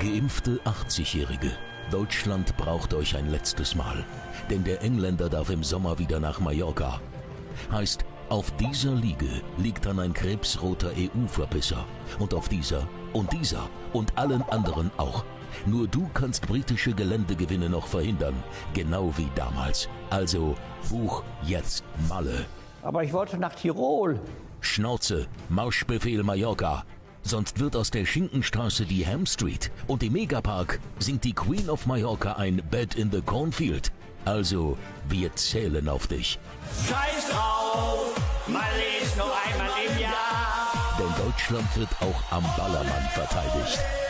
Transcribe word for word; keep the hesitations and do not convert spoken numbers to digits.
Geimpfte achtzigjährige. Deutschland braucht euch ein letztes Mal. Denn der Engländer darf im Sommer wieder nach Mallorca. Heißt, auf dieser Liege liegt dann ein krebsroter E U-Verpisser. Und auf dieser und dieser und allen anderen auch. Nur du kannst britische Geländegewinne noch verhindern. Genau wie damals. Also buch jetzt Malle. Aber ich wollte nach Tirol. Schnauze, Marschbefehl Mallorca. Sonst wird aus der Schinkenstraße die Ham Street und im Megapark singt die Queen of Mallorca ein Bed in the Cornfield. Also, wir zählen auf dich. Scheiß drauf, mal ist nur einmal im Jahr. Denn Deutschland wird auch am Ballermann verteidigt.